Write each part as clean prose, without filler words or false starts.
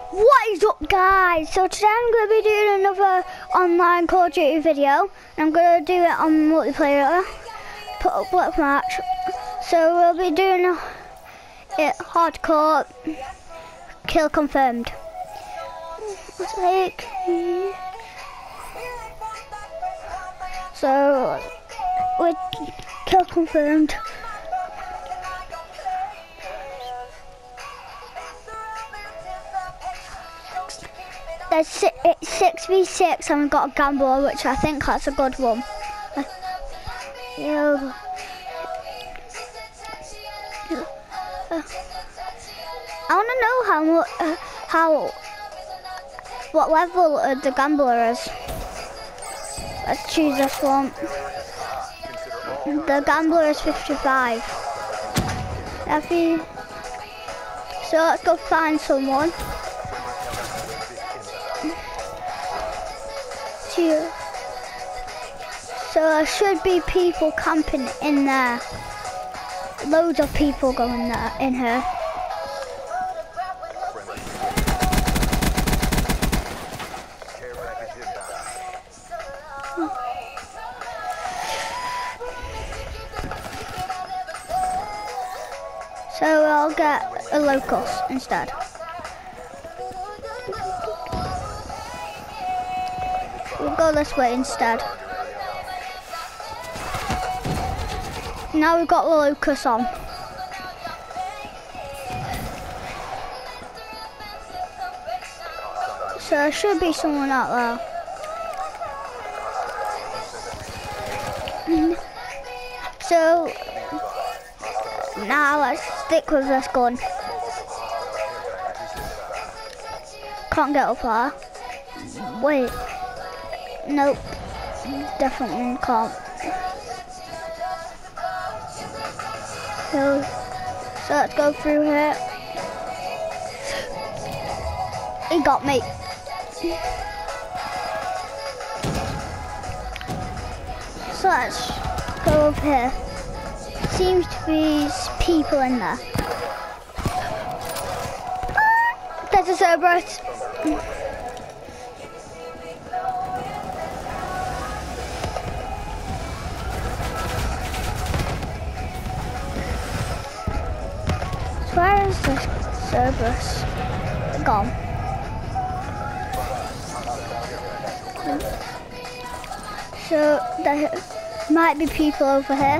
What is up, guys? So today I'm going to be doing another online Call of Duty video, and I'm going to do it on multiplayer, put up black match. So we'll be doing it hardcore, kill confirmed. So we kill confirmed. It's 6v6 and we've got a gambler, which I think that's a good one. Yeah. I want to know what level the gambler is. Let's choose this one. The gambler is 55. So let's go find someone. So there should be people camping in there. Loads of people going there, in here. So I'll get a locust instead. We'll go this way instead. Now we've got the locust on. So there should be someone out there. So now let's stick with this gun. Can't get up there. Wait. Nope. Definitely can't. So let's go through here. He got me. So let's go over here. Seems to be people in there. There's a Cerberus. Where is the Cerberus gone? So there might be people over here.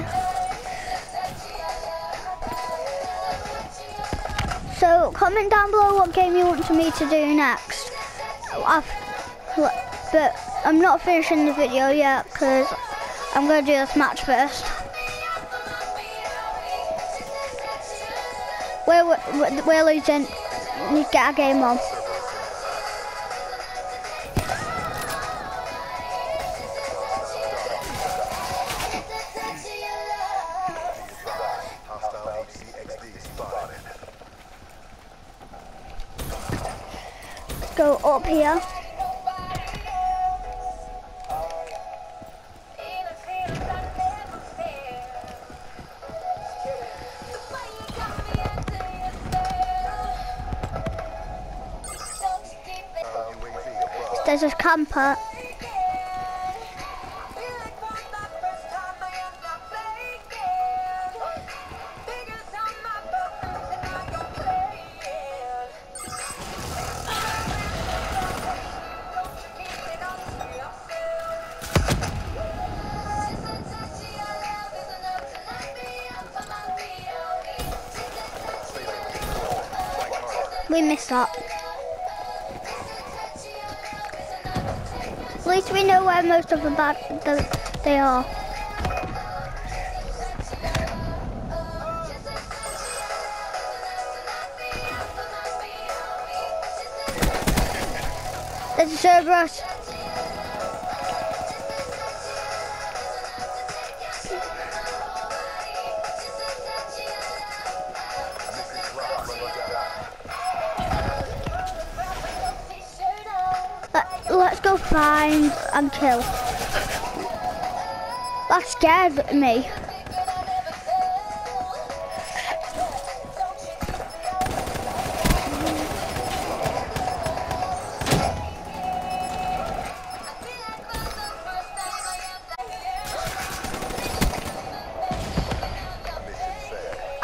So comment down below what game you want me to do next. But I'm not finishing the video yet because I'm going to do this match first. We're losing. Need to get our game on. Let's go up here. There's a camper. We missed that. At least we know where most of they are. There's a Cerberus. Let's go find and kill. That scared me.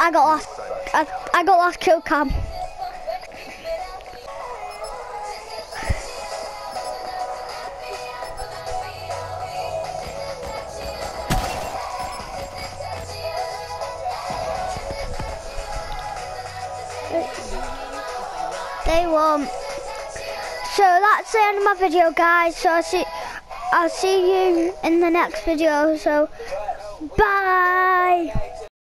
I got last. I got last kill cam. They won. So that's the end of my video, guys. So I'll see you in the next video. So bye.